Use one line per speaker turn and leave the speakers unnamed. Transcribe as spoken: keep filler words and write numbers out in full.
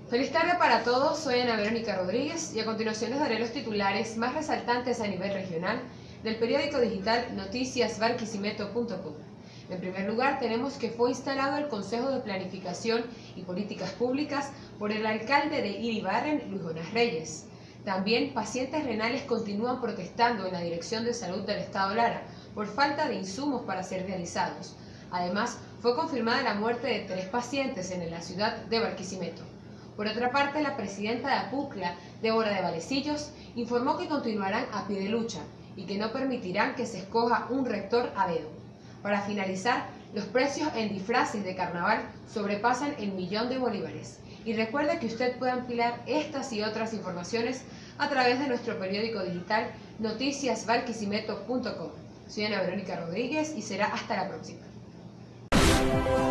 Feliz tarde para todos, soy Ana Verónica Rodríguez y a continuación les daré los titulares más resaltantes a nivel regional del periódico digital noticias barquisimeto punto com. En primer lugar, tenemos que fue instalado el Consejo de Planificación y Políticas Públicas por el alcalde de Iribarren, Luis Jonás Reyes. También, pacientes renales continúan protestando en la Dirección de Salud del Estado Lara por falta de insumos para ser realizados. Además, fue confirmada la muerte de tres pacientes en la ciudad de Barquisimeto. Por otra parte, la presidenta de APUCLA, Débora de Valecillos, informó que continuarán a pie de lucha y que no permitirán que se escoja un rector a dedo. Para finalizar, los precios en disfraces de carnaval sobrepasan el millón de bolívares. Y recuerde que usted puede ampliar estas y otras informaciones a través de nuestro periódico digital noticias barquisimeto punto com. Soy Ana Verónica Rodríguez y será hasta la próxima.